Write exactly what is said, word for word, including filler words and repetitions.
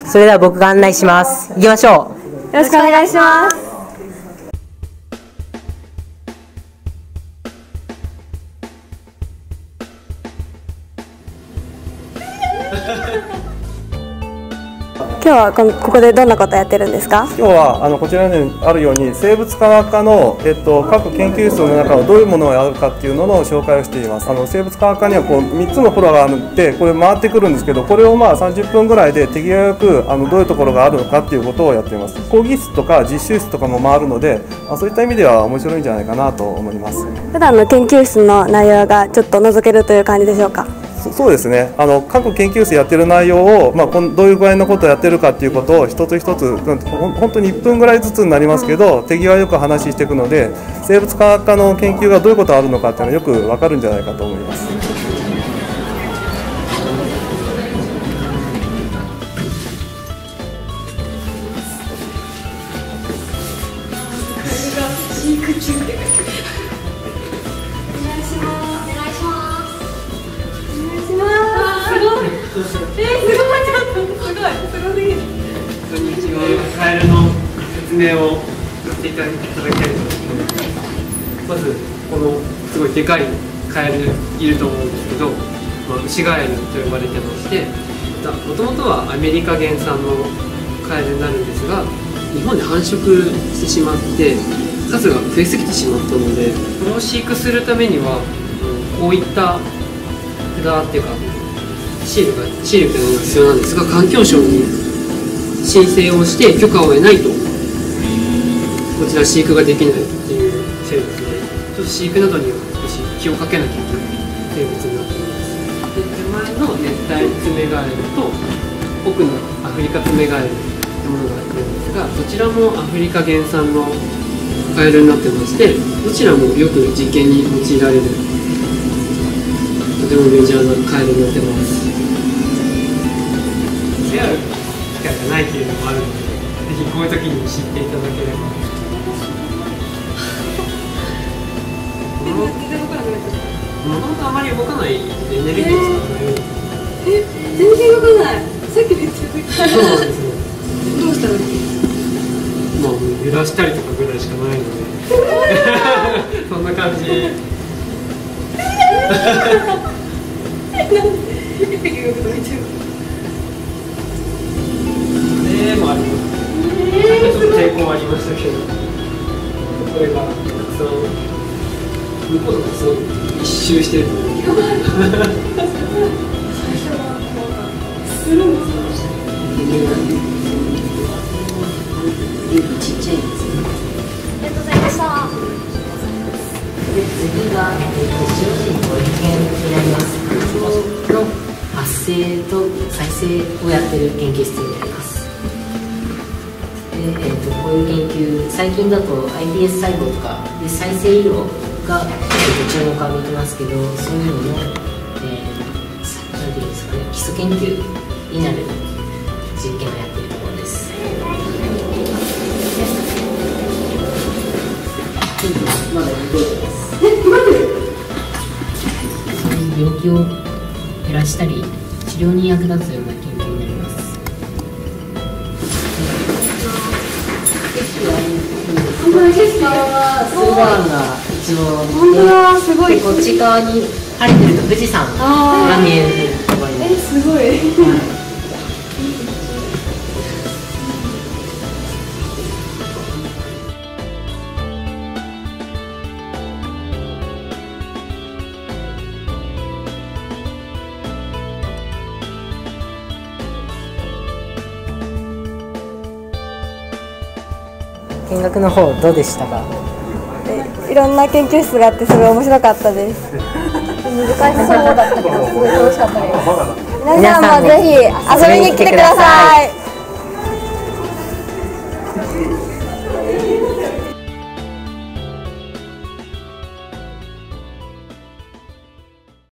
それでは僕が案内します。行きましょう。 よろしくお願いします。今日はここでどんなことをやってるんですか？ 今日はあのこちらにあるように生物科学科の、えっと、各研究室の中のどういうものをやるかっていうのの紹介をしています。あの生物科学科にはこうみっつのフロアがあってこれ回ってくるんですけど、これをまあさんじゅっぷんぐらいで手際よくあのどういうところがあるのかっていうことをやっています。講義室とか実習室とかも回るので、あそういった意味では面白いんじゃないかなと思います。 普段の研究室の内容がちょっと覗けるという感じでしょうか？ そうですね、あの各研究室やってる内容を、まあ、こんどういう具合のことをやってるかっていうことを一つ一つ本当にいっぷんぐらいずつになりますけど、手際よく話していくので、生物科学科の研究がどういうことがあるのかっていうのはよく分かるんじゃないかと思います。 カエルの説明をしていただきたいと思います。まずこのすごいでかいカエルいると思うんですけど、まあ、ウシガエルと呼ばれてまして、もともとはアメリカ原産のカエルになるんですが、日本で繁殖してしまって数が増えすぎてしまったので、これを飼育するためにはこういった札っていうかシールがシールというのが必要なんですが、環境省に申請をして許可を得ないとこちら飼育ができないっていう生物で、ちょっと飼育などには少し気をかけなきゃいけない生物になっています。で手前の熱帯ツメガエルと奥のアフリカツメガエルというものがあるんですが、どちらもアフリカ原産のカエルになってまして、どちらもよく実験に用いられるとてもメジャーなカエルになってます。出会う機会がないっていうのもあるので、ぜひこういう時に知っていただければ。もともとあまり動かないエネルギーを使わない。 え、全然動かない。さっきめっちゃ動いてた。 そうなんですね。 どうしたらいい？ まあ揺らしたりとかぐらいしかないので。そんな感じ。えーもあります。ちょっと抵抗ありましたけど、これがたくさん向こうとかすごい一周してる。最初はするんですか？ちっちゃいですね。 ありがとうございました。 で次が、えー、と白人の実験になります。の発生と再生をやっている研究室になります。で、えー、とこういう研究、最近だと アイピーエス 細胞とかで再生医療が注目ができますけど、そういうのの、えー、なんていうんですかね、基礎研究になる実験をやっているところです。まだ動いてます。そういう病気を減らしたり治療に役立つような研究になります。 本当だ、景色がすごいが一応本当だ、すごい。 こっち側に晴れてると富士山が見えるところに。 え、すごい。 見学の方どうでしたか？ いろんな研究室があってすごい面白かったです。難しそうだったけどすごい楽しかったです。皆さんもぜひ遊びに来てください。